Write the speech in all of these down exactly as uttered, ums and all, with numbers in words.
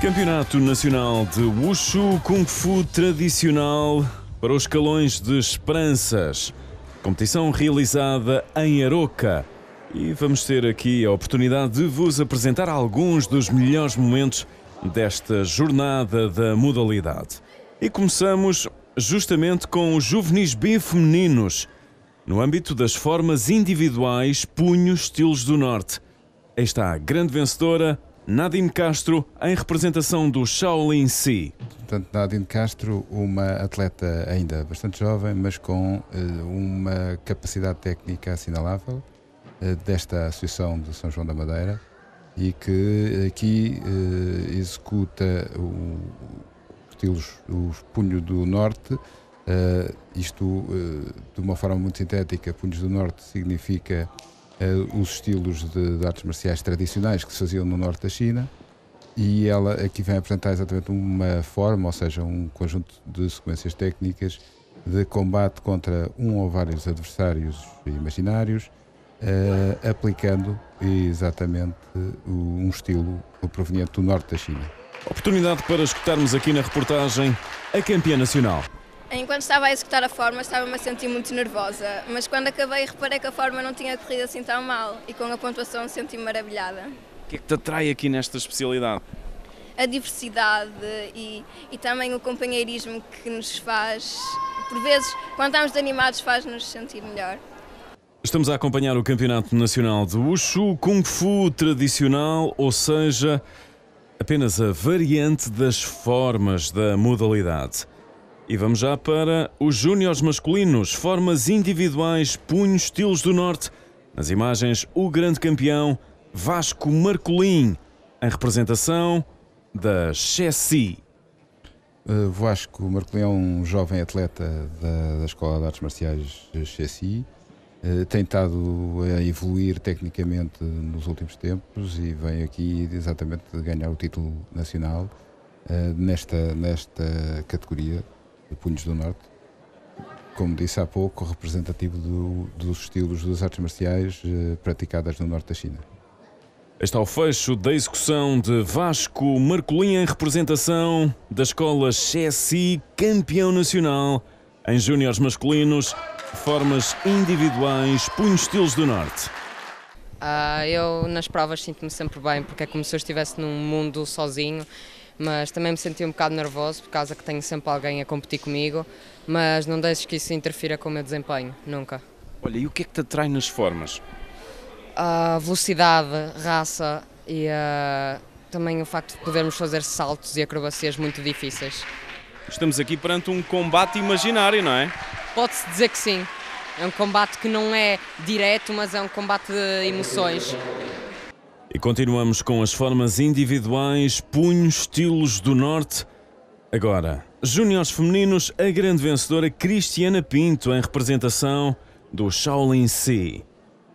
Campeonato Nacional de Wushu Kung Fu Tradicional para os escalões de Esperanças. Competição realizada em Aroca. E vamos ter aqui a oportunidade de vos apresentar alguns dos melhores momentos desta jornada da modalidade. E começamos justamente com os juvenis B femininos, no âmbito das formas individuais Punhos Estilos do Norte. Aí está a grande vencedora, Nadine Castro, em representação do Shaolin Si. Portanto, Nadine Castro, uma atleta ainda bastante jovem, mas com uh, uma capacidade técnica assinalável, uh, desta Associação de São João da Madeira, e que aqui uh, executa o, estilos, os Punhos do Norte. Uh, isto, uh, de uma forma muito sintética, Punhos do Norte significa Uh, os estilos de, de artes marciais tradicionais que se faziam no norte da China, e ela aqui vem apresentar exatamente uma forma, ou seja, um conjunto de sequências técnicas de combate contra um ou vários adversários imaginários, uh, aplicando exatamente uh, um estilo proveniente do norte da China. Oportunidade para escutarmos aqui na reportagem a campeã nacional. Enquanto estava a executar a forma, estava-me a sentir muito nervosa, mas quando acabei reparei que a forma não tinha corrido assim tão mal e com a pontuação senti-me maravilhada. O que é que te atrai aqui nesta especialidade? A diversidade e, e também o companheirismo que nos faz, por vezes, quando estamos animados, faz-nos sentir melhor. Estamos a acompanhar o Campeonato Nacional de Wushu Kung Fu Tradicional, ou seja, apenas a variante das formas da modalidade. E vamos já para os júniores masculinos, formas individuais, Punhos Estilos do Norte. Nas imagens, o grande campeão Vasco Marcolin, em representação da Chessi. Uh, Vasco Marcolin é um jovem atleta da, da Escola de Artes Marciais Chessi. Uh, tem estado a evoluir tecnicamente nos últimos tempos e vem aqui exatamente ganhar o título nacional uh, nesta, nesta categoria. Punhos do Norte, como disse há pouco, representativo do, dos estilos das artes marciais eh, praticadas no norte da China. Está o fecho da execução de Vasco Marcolin em representação da Escola Chessi, campeão nacional em júniores masculinos, formas individuais, Punhos Estilos do Norte. Uh, eu nas provas sinto-me sempre bem, porque é como se eu estivesse num mundo sozinho, mas também me senti um bocado nervoso por causa que tenho sempre alguém a competir comigo, mas não deixes que isso interfira com o meu desempenho, nunca. Olha, e o que é que te atrai nas formas? A velocidade, raça e uh, também o facto de podermos fazer saltos e acrobacias muito difíceis. Estamos aqui perante um combate imaginário, não é? Pode-se dizer que sim. É um combate que não é direto, mas é um combate de emoções. E continuamos com as formas individuais, Punhos Estilos do Norte. Agora, júniores femininos, a grande vencedora Cristiana Pinto, em representação do Shaolin Si.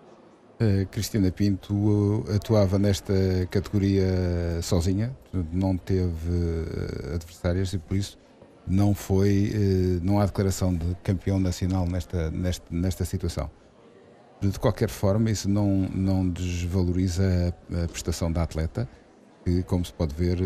A Cristiana Pinto uh, atuava nesta categoria sozinha, não teve uh, adversárias e por isso não foi, uh, não há declaração de campeão nacional nesta, nesta, nesta situação. De qualquer forma, isso não, não desvaloriza a, a prestação da atleta, que, como se pode ver,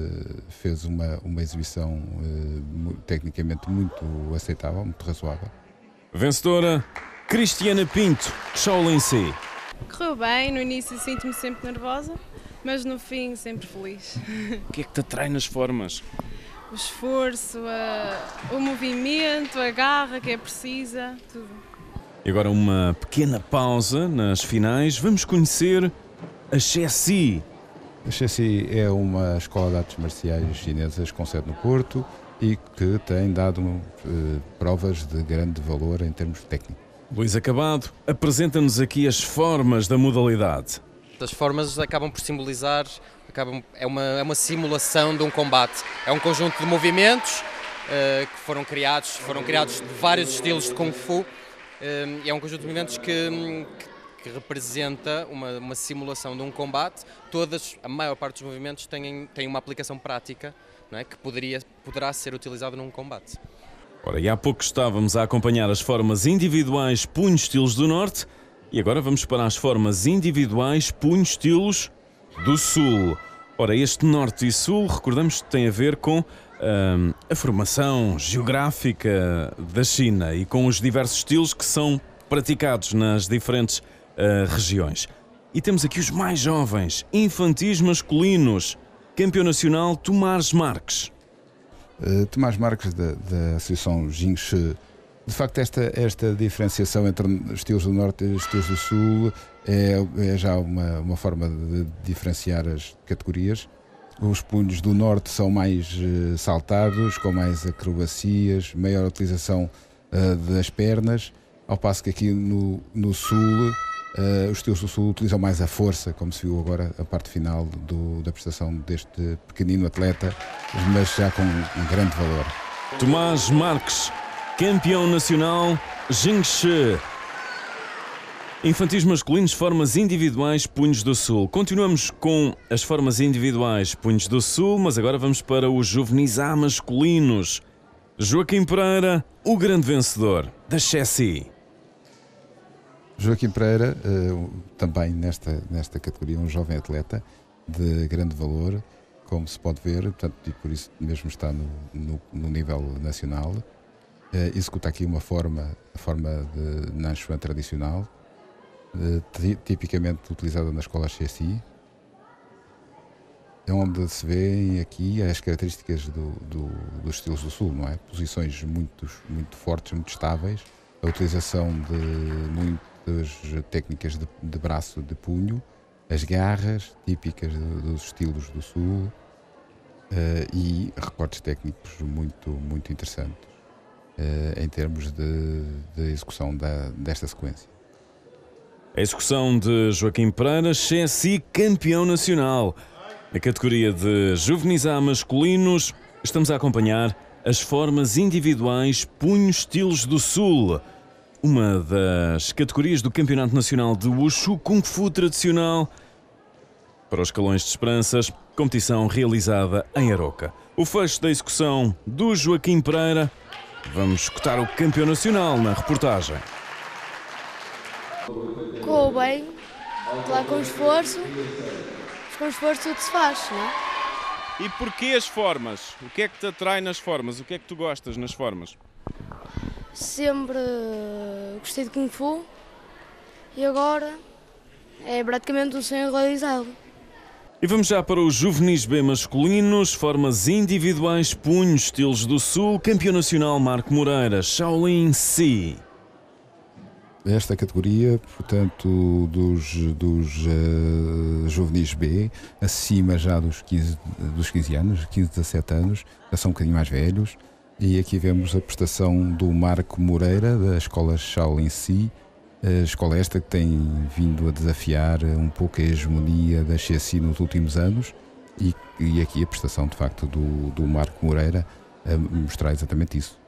fez uma, uma exibição tecnicamente muito aceitável, muito razoável. Vencedora, Cristiana Pinto, Shaolin Si. Correu bem, no início sinto-me sempre nervosa, mas no fim sempre feliz. O que é que te atrai nas formas? O esforço, a, o movimento, a garra que é precisa, tudo. E agora uma pequena pausa nas finais. Vamos conhecer a Chessi. A Chessi é uma escola de artes marciais chinesas com sede no Porto e que tem dado uh, provas de grande valor em termos técnicos. Luís Acabado, apresenta-nos aqui as formas da modalidade. As formas acabam por simbolizar, acabam, é, uma, é uma simulação de um combate. É um conjunto de movimentos uh, que foram criados, foram criados de vários estilos de Kung Fu. Uh, é um conjunto de movimentos que, que, que representa uma, uma simulação de um combate. Todas, a maior parte dos movimentos têm, têm uma aplicação prática, não é? Que poderia, poderá ser utilizado num combate. Ora, e há pouco estávamos a acompanhar as formas individuais Punhos Estilos do Norte e agora vamos para as formas individuais Punhos Estilos do Sul. Ora, este norte e sul, recordamos que tem a ver com hum, a formação geográfica da China e com os diversos estilos que são praticados nas diferentes uh, regiões. E temos aqui os mais jovens, infantis masculinos, campeão nacional Tomás Marques. Uh, Tomás Marques, da, da Associação Jingshi. De facto, esta, esta diferenciação entre estilos do Norte e estilos do Sul é, é já uma, uma forma de diferenciar as categorias. Os punhos do Norte são mais uh, saltados, com mais acrobacias, maior utilização uh, das pernas, ao passo que aqui no, no Sul, uh, os estilos do Sul utilizam mais a força, como se viu agora a parte final do, da prestação deste pequenino atleta, mas já com um grande valor. Tomás Marques, campeão nacional Jingshi. Infantis masculinos, formas individuais, punhos do Sul. Continuamos com as formas individuais, punhos do Sul, mas agora vamos para os juvenis A masculinos. Joaquim Pereira, o grande vencedor da Chessi. Joaquim Pereira, também nesta, nesta categoria, um jovem atleta de grande valor, como se pode ver, portanto, e por isso mesmo está no, no, no nível nacional. Uh, executa aqui uma forma, a forma de Nanchuan tradicional, uh, tipicamente utilizada na escola Chessi, onde se vê aqui as características do, do, dos estilos do Sul, não é? Posições muito, muito fortes, muito estáveis, a utilização de muitas técnicas de, de braço, de punho, as garras típicas de, dos estilos do Sul uh, e recortes técnicos muito, muito interessantes. Uh, em termos de, de execução da, desta sequência. A execução de Joaquim Pereira, Chessi, campeão nacional. Na categoria de juvenis A masculinos, estamos a acompanhar as formas individuais punhos estilos do Sul, uma das categorias do Campeonato Nacional de Wushu Kung Fu tradicional para os Calões de Esperanças, competição realizada em Aroca. O fecho da execução do Joaquim Pereira. Vamos escutar o campeão nacional na reportagem. Correu bem, lá com esforço, com esforço tudo se faz, não é? E porquê as formas? O que é que te atrai nas formas? O que é que tu gostas nas formas? Sempre gostei de Kung Fu e agora é praticamente um sonho realizado. E vamos já para os juvenis B masculinos, formas individuais, punhos, estilos do Sul, campeão nacional Marco Moreira, Shaolin Si. Esta categoria, portanto, dos, dos uh, juvenis B, acima já dos quinze, dos quinze anos, quinze, dezassete anos, já são um bocadinho mais velhos, e aqui vemos a prestação do Marco Moreira, da escola Shaolin Si. A escola esta que tem vindo a desafiar um pouco a hegemonia da Chessi nos últimos anos e, e aqui a prestação de facto do, do Marco Moreira a mostrar exatamente isso.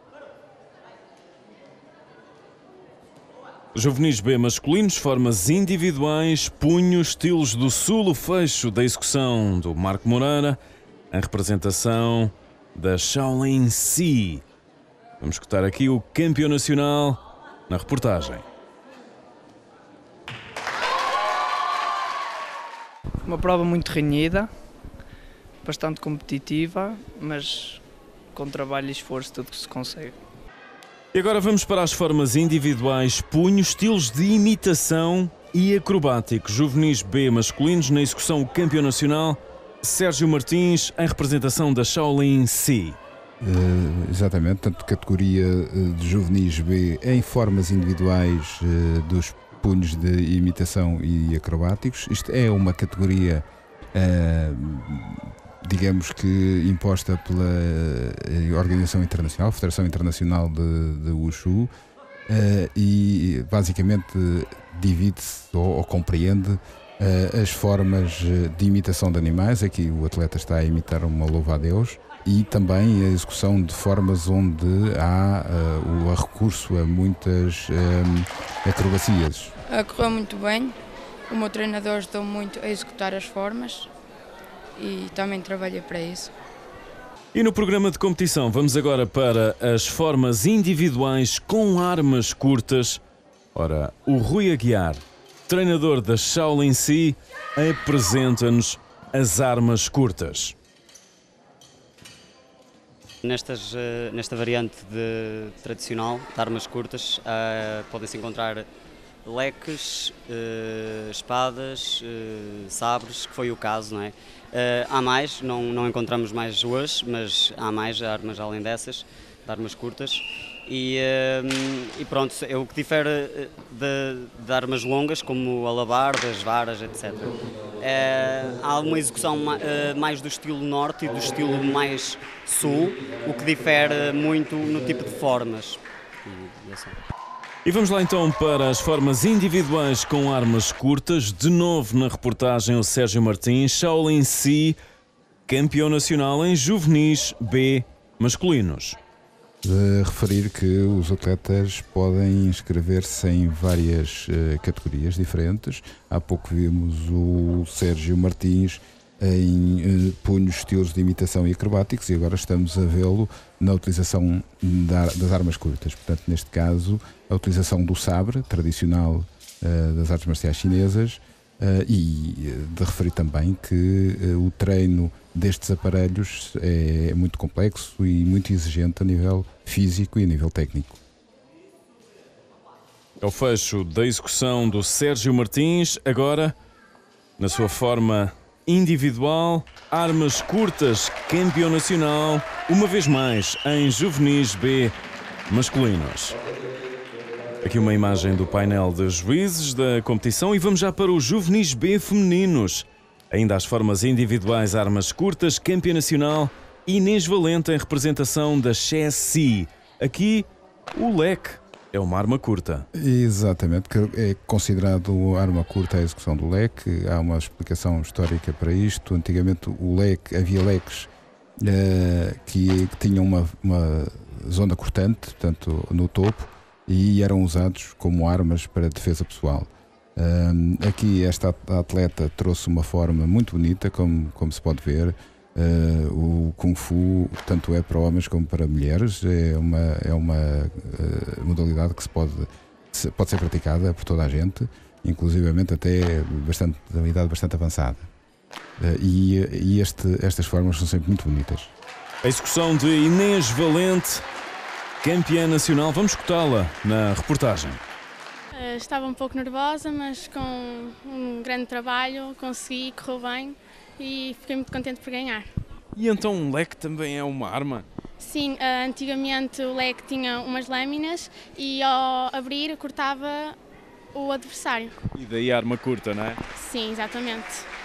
Juvenis B masculinos, formas individuais, punhos, estilos do Sul, o fecho da execução do Marco Moreira, em representação da Shaolin Si. Vamos escutar aqui o campeão nacional na reportagem. Uma prova muito renhida, bastante competitiva, mas com trabalho e esforço tudo que se consegue. E agora vamos para as formas individuais, punhos, estilos de imitação e acrobáticos. Juvenis B masculinos na execução campeão nacional, Sérgio Martins em representação da Shaolin Si. Uh, exatamente, tanto categoria uh, de juvenis B em formas individuais uh, dos punhos de imitação e acrobáticos. Isto é uma categoria, uh, digamos que imposta pela uh, Organização Internacional, Federação Internacional de, de Wushu, uh, e basicamente divide-se ou, ou compreende uh, as formas de imitação de animais. Aqui o atleta está a imitar uma louva-a-Deus, e também a execução de formas onde há uh, o recurso a muitas um, acrobacias. Correu muito bem, o meu treinador ajudou muito a executar as formas e também trabalhei para isso. E no programa de competição vamos agora para as formas individuais com armas curtas. Ora, o Rui Aguiar, treinador da Shaolin Si, apresenta-nos as armas curtas. Nestas, nesta variante de, tradicional de armas curtas uh, podem-se encontrar leques, uh, espadas, uh, sabres, que foi o caso, não é? Uh, há mais, não, não encontramos mais hoje, mas há mais armas além dessas, de armas curtas. E, uh, e pronto, é o que difere de, de armas longas, como alabardas, varas, etcétera. Uh, há uma execução uh, mais do estilo norte e do estilo mais sul, o que difere muito no tipo de formas. E, e, assim. E vamos lá então para as formas individuais com armas curtas. De novo na reportagem o Sérgio Martins, Shaolin Si, campeão nacional em juvenis B masculinos. De referir que os atletas podem inscrever-se em várias uh, categorias diferentes. Há pouco vimos o Sérgio Martins em uh, punhos, estilos de imitação e acrobáticos, e agora estamos a vê-lo na utilização da, das armas curtas. Portanto, neste caso, a utilização do sabre, tradicional uh, das artes marciais chinesas, uh, e de referir também que uh, o treino destes aparelhos é muito complexo e muito exigente a nível físico e a nível técnico. É o fecho da execução do Sérgio Martins, agora na sua forma individual, armas curtas, campeão nacional, uma vez mais em juvenis B masculinos. Aqui uma imagem do painel de juízes da competição e vamos já para os juvenis B femininos. Ainda as formas individuais, armas curtas, campeã nacional, Inês Valente em representação da Chessi. Aqui o leque é uma arma curta. Exatamente, que é considerado arma curta a execução do leque. Há uma explicação histórica para isto. Antigamente o leque, havia leques uh, que, que tinham uma, uma zona cortante, portanto no topo, e eram usados como armas para defesa pessoal. Um, aqui esta atleta trouxe uma forma muito bonita, como, como se pode ver. Uh, o Kung Fu tanto é para homens como para mulheres, é uma, é uma uh, modalidade que se pode, se, pode ser praticada por toda a gente, inclusivamente até bastante, de uma idade bastante avançada. Uh, e e este, estas formas são sempre muito bonitas. A execução de Inês Valente, campeã nacional, vamos escutá-la na reportagem. Estava um pouco nervosa, mas com um grande trabalho consegui, correu bem e fiquei muito contente por ganhar. E então um leque também é uma arma? Sim, antigamente o leque tinha umas lâminas e ao abrir cortava o adversário. E daí a arma curta, não é? Sim, exatamente.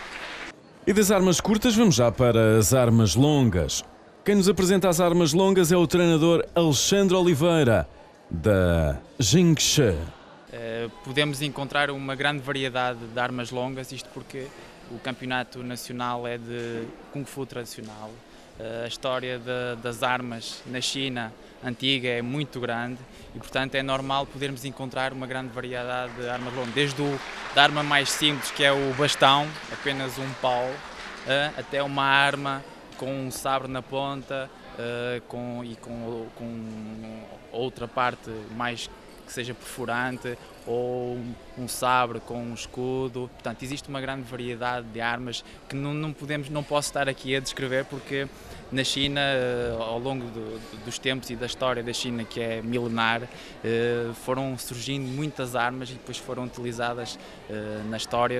E das armas curtas vamos já para as armas longas. Quem nos apresenta as armas longas é o treinador Alexandre Oliveira, da Jingshi. Uh, podemos encontrar uma grande variedade de armas longas, isto porque o campeonato nacional é de Kung Fu tradicional. Uh, a história de, das armas na China antiga é muito grande e, portanto, é normal podermos encontrar uma grande variedade de armas longas, desde o, da arma mais simples, que é o bastão, apenas um pau, uh, até uma arma com um sabre na ponta uh, com, e com, com outra parte mais que seja perfurante, ou um sabre com um escudo. Portanto, existe uma grande variedade de armas que não, não podemos, não posso estar aqui a descrever, porque na China, ao longo do, dos tempos e da história da China, que é milenar, foram surgindo muitas armas e depois foram utilizadas na história.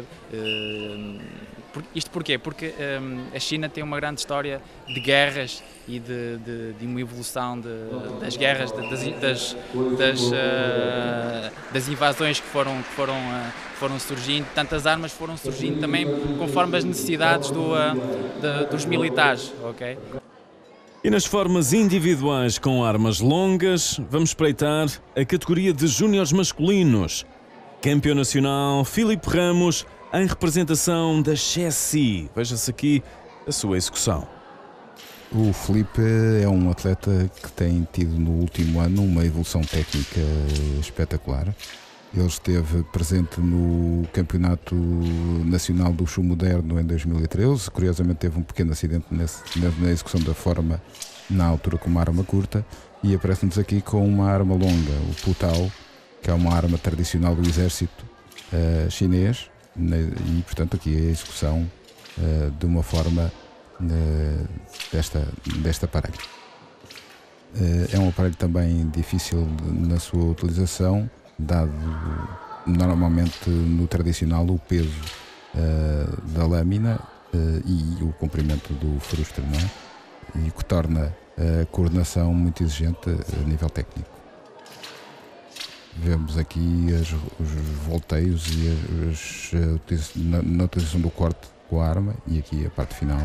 Isto porquê? Porque a China tem uma grande história de guerras e de, de, de uma evolução de, das guerras, de, das, das, das, uh, das invasões que foram, que foram, uh, foram surgindo. Tantas armas foram surgindo também conforme as necessidades do, uh, de, dos militares. Okay? E nas formas individuais com armas longas, vamos espreitar a categoria de júniores masculinos. Campeão nacional Filipe Ramos, em representação da Chessi. Veja-se aqui a sua execução. O Filipe é um atleta que tem tido no último ano uma evolução técnica espetacular. Ele esteve presente no Campeonato Nacional do Wushu Moderno em dois mil e treze. Curiosamente teve um pequeno acidente nesse, na execução da forma, na altura com uma arma curta, e aparece-nos aqui com uma arma longa, o Putao, que é uma arma tradicional do exército uh, chinês, e portanto aqui a execução uh, de uma forma uh, desta, deste aparelho. Uh, é um aparelho também difícil na sua utilização, dado normalmente no tradicional o peso uh, da lâmina uh, e o comprimento do frustre, não é? E que torna a coordenação muito exigente a nível técnico. Vemos aqui as, os volteios e as, as, na, na utilização do corte com a arma, e aqui a parte final.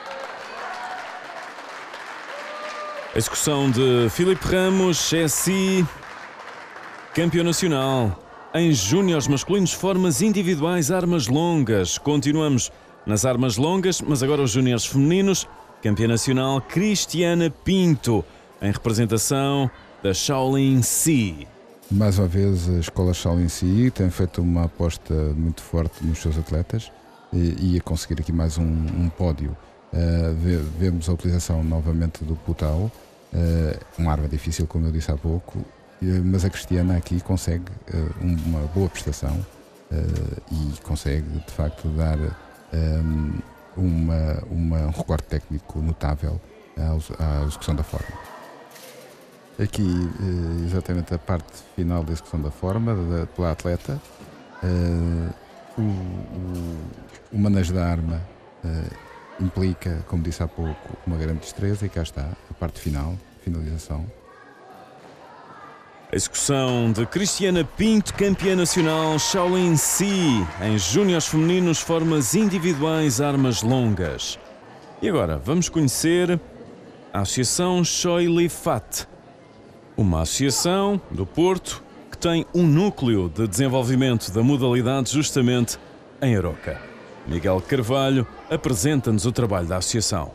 A execução de Filipe Ramos, Chessy, campeão nacional em júniores masculinos, formas individuais, armas longas. Continuamos nas armas longas, mas agora os júniores femininos. Campeã nacional Cristiana Pinto, em representação da Shaolin Si. Mais uma vez, a escola Shaolin Si tem feito uma aposta muito forte nos seus atletas e, e a conseguir aqui mais um, um pódio. Uh, ve, vemos a utilização novamente do Putao, uh, uma arma difícil, como eu disse há pouco, uh, mas a Cristiana aqui consegue uh, uma boa prestação uh, e consegue, de facto, dar um, uma, uma, um recorde técnico notável à, à execução da forma. Aqui, exatamente a parte final da execução da forma, da, pela atleta, uh, o, o, o manejo da arma uh, implica, como disse há pouco, uma grande destreza, e cá está a parte final, finalização. A execução de Cristiana Pinto, campeã nacional Shaolin Si, em júniores femininos, formas individuais, armas longas. E agora vamos conhecer a Associação Choi Li Fat, uma associação do Porto que tem um núcleo de desenvolvimento da modalidade justamente em Aroca. Miguel Carvalho apresenta-nos o trabalho da associação.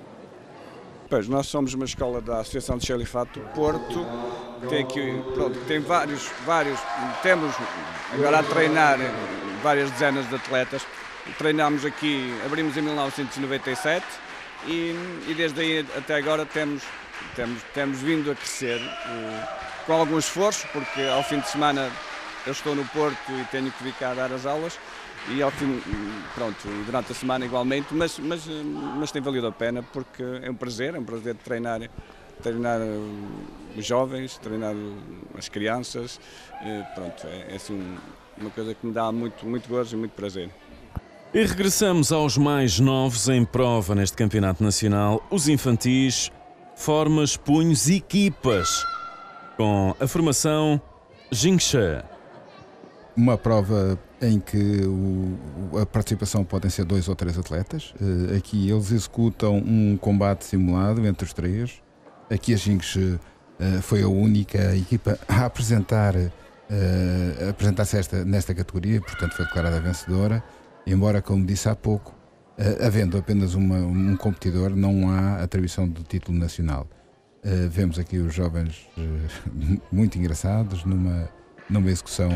Pois, nós somos uma escola da Associação de Choi Li Fat do Porto, tem aqui, pronto, tem vários, vários, temos agora a treinar várias dezenas de atletas. Treinamos aqui, abrimos em mil novecentos e noventa e sete e, e desde aí até agora temos Temos, temos vindo a crescer, uh, com algum esforço, porque ao fim de semana eu estou no Porto e tenho que vir cá dar as aulas, e ao fim, pronto, durante a semana igualmente, mas, mas, mas tem valido a pena, porque é um prazer, é um prazer de treinar, treinar os jovens, treinar as crianças, uh, pronto, é, é assim uma coisa que me dá muito, muito gozo e muito prazer. E regressamos aos mais novos em prova neste campeonato nacional, os infantis. Formas, punhos e equipas, com a formação Jingshi. Uma prova em que o, a participação podem ser dois ou três atletas. Uh, aqui eles executam um combate simulado entre os três. Aqui a Jingshi uh, foi a única equipa a apresentar, uh, apresentar-se esta, nesta categoria, portanto foi declarada vencedora, embora, como disse há pouco, Uh, havendo apenas uma, um competidor, não há atribuição do título nacional. Uh, vemos aqui os jovens uh, muito engraçados numa, numa execução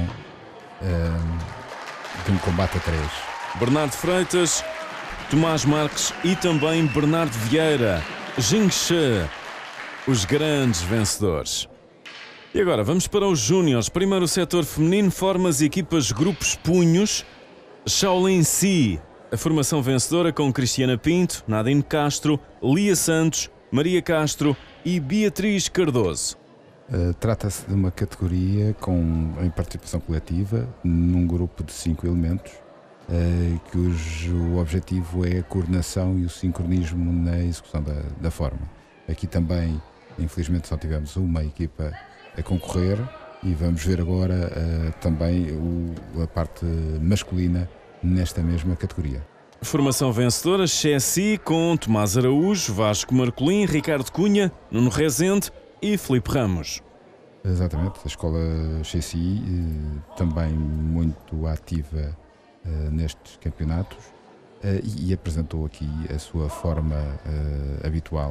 uh, de um combate a três. Bernardo Freitas, Tomás Marques e também Bernardo Vieira, Jingshi, os grandes vencedores. E agora vamos para os júniores. Primeiro o setor feminino, formas, equipas, grupos, punhos. Shaolin Si. A formação vencedora com Cristiana Pinto, Nadine Castro, Lia Santos, Maria Castro e Beatriz Cardoso. Uh, Trata-se de uma categoria com, em participação coletiva, num grupo de cinco elementos, uh, cujo objetivo é a coordenação e o sincronismo na execução da, da forma. Aqui também, infelizmente, só tivemos uma equipa a concorrer, e vamos ver agora uh, também o, a parte masculina nesta mesma categoria. Formação vencedora, Chessy, com Tomás Araújo, Vasco Marcolin, Ricardo Cunha, Nuno Rezende e Filipe Ramos. Exatamente, a escola Chessy também muito ativa uh, nestes campeonatos uh, e, e apresentou aqui a sua forma uh, habitual.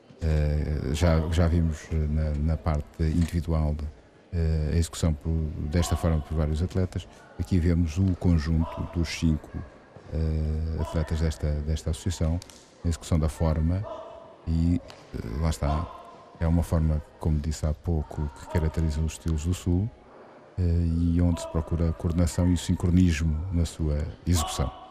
Uh, já, já vimos na, na parte individual uh, a execução por, desta forma por vários atletas. Aqui vemos o conjunto dos cinco uh, atletas desta, desta associação, a execução da forma, e uh, lá está, é uma forma, como disse há pouco, que caracteriza os estilos do Sul, uh, e onde se procura a coordenação e o sincronismo na sua execução.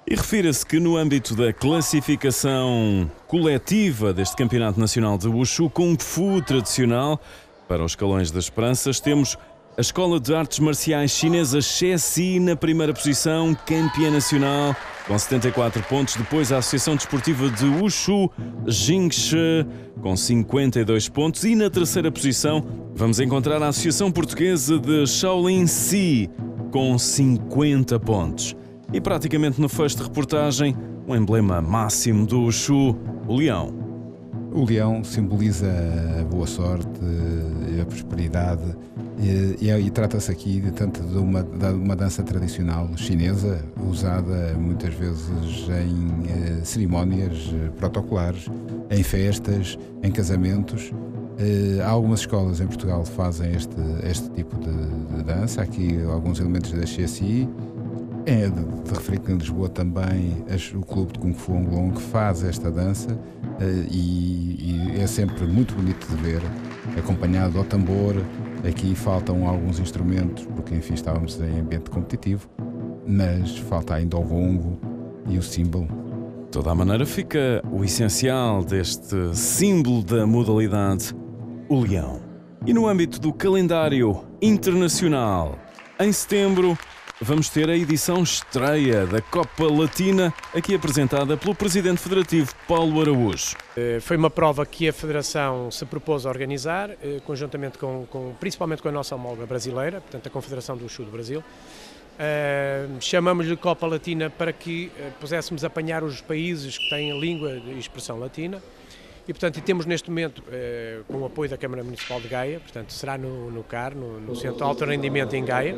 E refira-se que no âmbito da classificação coletiva deste Campeonato Nacional de Wushu Kung Fu tradicional, para os escalões das esperanças, temos a Escola de Artes Marciais Chinesa Chesi na primeira posição, campeã nacional, com setenta e quatro pontos. Depois a Associação Desportiva de Wushu Jingshi, com cinquenta e dois pontos. E na terceira posição vamos encontrar a Associação Portuguesa de Shaolin Si, com cinquenta pontos. E praticamente no fecho de reportagem, o emblema máximo do Wushu, o leão. O leão simboliza a boa sorte, a prosperidade e, e, e trata-se aqui de, tanto de uma, de uma dança tradicional chinesa, usada muitas vezes em eh, cerimónias protocolares, em festas, em casamentos. Eh, há algumas escolas em Portugal que fazem este, este tipo de, de dança, aqui alguns elementos da Chesi. É de, de referir que em Lisboa também as, o Clube de Kung Fu Hong Long que faz esta dança uh, e, e é sempre muito bonito de ver, acompanhado ao tambor. Aqui faltam alguns instrumentos, porque enfim estávamos em ambiente competitivo, mas falta ainda o gongo e o símbolo. De toda a maneira fica o essencial deste símbolo da modalidade, o leão. E no âmbito do calendário internacional, em setembro, vamos ter a edição estreia da Copa Latina, aqui apresentada pelo Presidente Federativo, Paulo Araújo. Foi uma prova que a Federação se propôs a organizar, conjuntamente com, com principalmente com a nossa homóloga brasileira, portanto a Confederação do Wushu do Brasil. Uh, chamamos-lhe Copa Latina para que uh, pudéssemos apanhar os países que têm a língua e expressão latina. E, portanto, temos neste momento, eh, com o apoio da Câmara Municipal de Gaia, portanto, será no, no C A R, no, no Centro de Alto Rendimento em Gaia.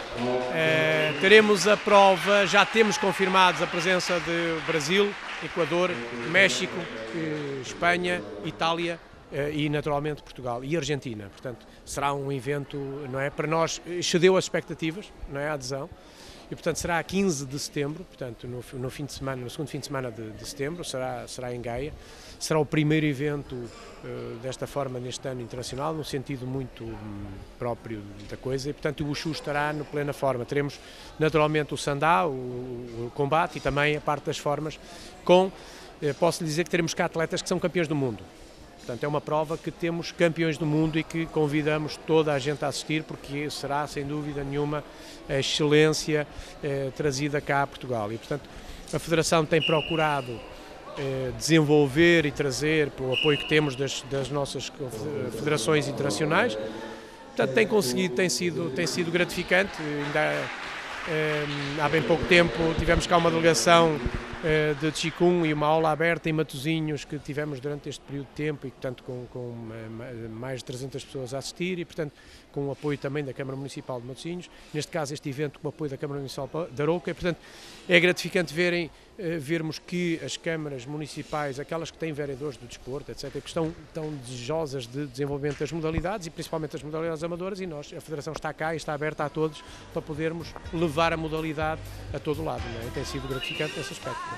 Eh, teremos a prova, já temos confirmados a presença de Brasil, Equador, México, eh, Espanha, Itália eh, e, naturalmente, Portugal e Argentina. Portanto, será um evento, não é, para nós, excedeu as expectativas, não é, a adesão. E, portanto, será a quinze de setembro, portanto, no, no, fim de semana, no segundo fim de semana de, de setembro, será, será em Gaia. Será o primeiro evento uh, desta forma neste ano internacional, num sentido muito um, próprio da coisa, e, portanto, o Wushu estará no plena forma. Teremos, naturalmente, o Sandá, o, o combate e também a parte das formas, com, uh, posso lhe dizer que teremos cá atletas que são campeões do mundo. Portanto, é uma prova que temos campeões do mundo e que convidamos toda a gente a assistir, porque será, sem dúvida nenhuma, a excelência eh, trazida cá a Portugal. E, portanto, a Federação tem procurado eh, desenvolver e trazer, pelo apoio que temos das, das nossas federações internacionais, portanto, tem conseguido, tem sido, tem sido gratificante. Ainda eh, há bem pouco tempo tivemos cá uma delegação de Qigong e uma aula aberta em Matosinhos que tivemos durante este período de tempo e, portanto, com, com mais de trezentas pessoas a assistir e, portanto, com o apoio também da Câmara Municipal de Matosinhos, neste caso este evento com o apoio da Câmara Municipal de Arouca, e, portanto, é gratificante verem, vermos que as câmaras municipais, aquelas que têm vereadores do desporto, etcétera, que estão tão desejosas de desenvolvimento das modalidades e principalmente das modalidades amadoras, e nós, a Federação está cá e está aberta a todos para podermos levar a modalidade a todo lado, não é? E tem sido gratificante nesse aspecto.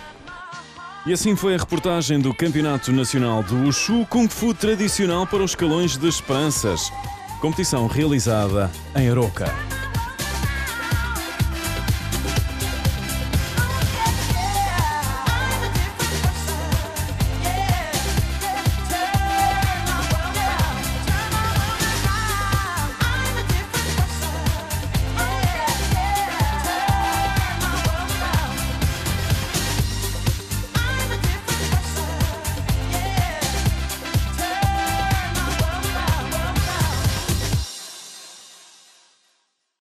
E assim foi a reportagem do Campeonato Nacional do Wushu Kung Fu tradicional para os escalões de Esperanças, competição realizada em Arouca.